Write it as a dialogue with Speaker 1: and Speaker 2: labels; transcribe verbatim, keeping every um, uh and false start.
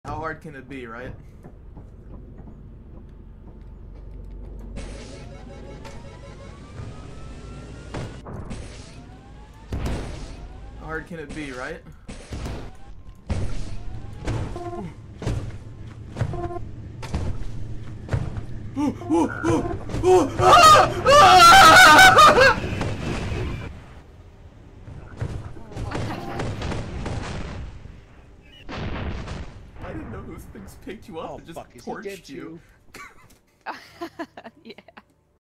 Speaker 1: How hard can it be, right? How hard can it be, right? I didn't know those things picked you up
Speaker 2: Oh,
Speaker 1: and just
Speaker 2: fuck, is he
Speaker 1: torched
Speaker 2: dead
Speaker 1: you.
Speaker 2: too?
Speaker 3: Yeah.